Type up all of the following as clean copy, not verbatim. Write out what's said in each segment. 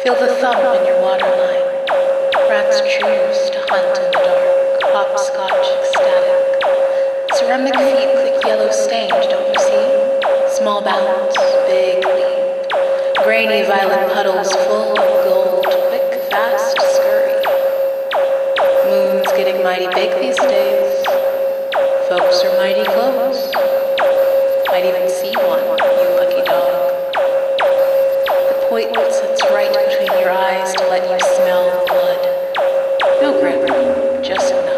Feel the thump in your waterline. Rats choose to hunt in the dark. Hopscotch ecstatic. Ceramic feet click yellow stained, don't you see? Small bounce, big leap. Grainy violet puddles full of gold. Quick, fast, scurry. Moon's getting mighty big these days. Folks are mighty close. Might even see one, you lucky dog. The point sits right between your eyes to let you smell the blood. No grip, just enough.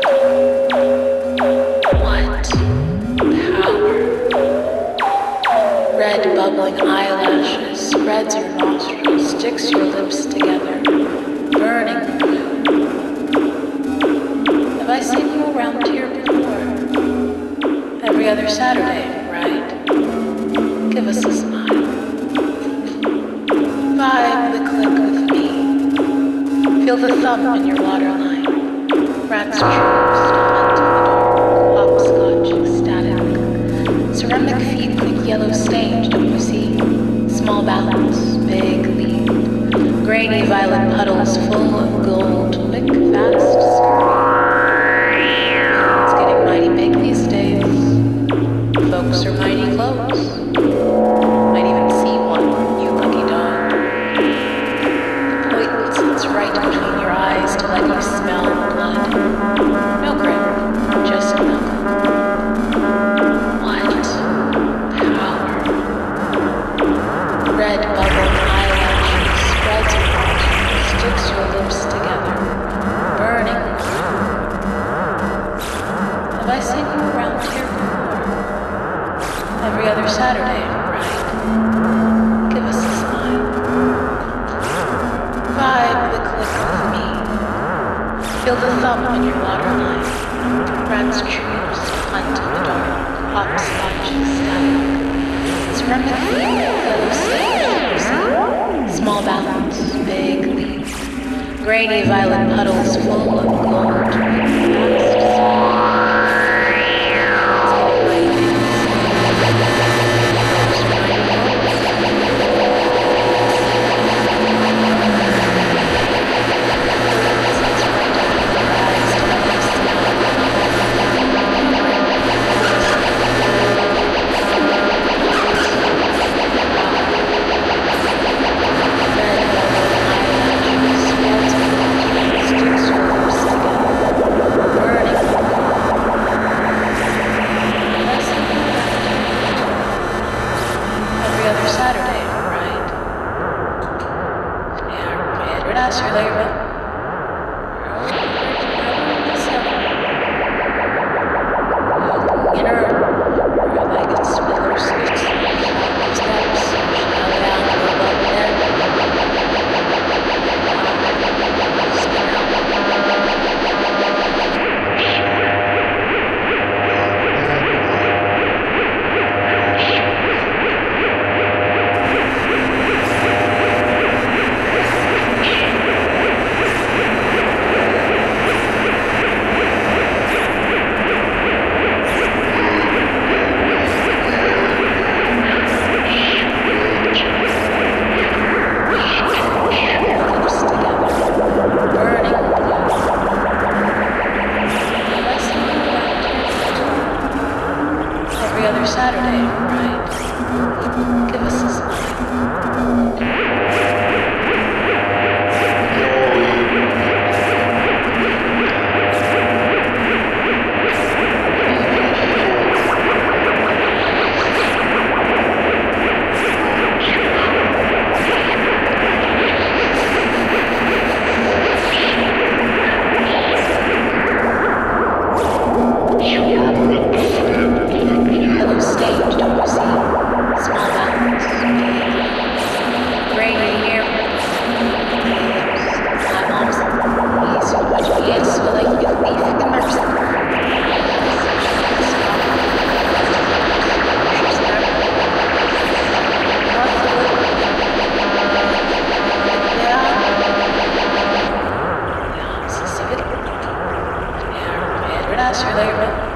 What power? Red bubbling eyelashes spreads your nostrils, sticks your lips together, burning blue. Have I seen you around here before? Every other Saturday, right? Give us a smile. Vibe the click with me. Feel the thump in your waterline. Rats choose to hunt in the dark. Hopscotch ecstatic. Ceramic feet click yellow stained, don't you see? Small bounce, big leap. Grainy violet puddles full of gold. Quick, fast, scurry. It's getting mighty big these days. Folks are mighty close. Might even see one, you lucky dog. The point sits right between your eyes to let you smell the blood. No grip, just enough. What power? Red bubbling eyelashes spreads your nostrils, sticks your lips together, burning blue. Have I seen you around here before? Every other Saturday, right? Give us a smile. Vibe the click with me. Feel the thump in your waterline. Rats choose to hunt in the dark. Hopscotch ecstatic. Ceramic feet, yellow stage, small bounce, big leap. Grainy violet puddles full of gold. Fast, Saturday, right? Yeah, relax your leg. Saturday, right? Give us a smile. Sure, later.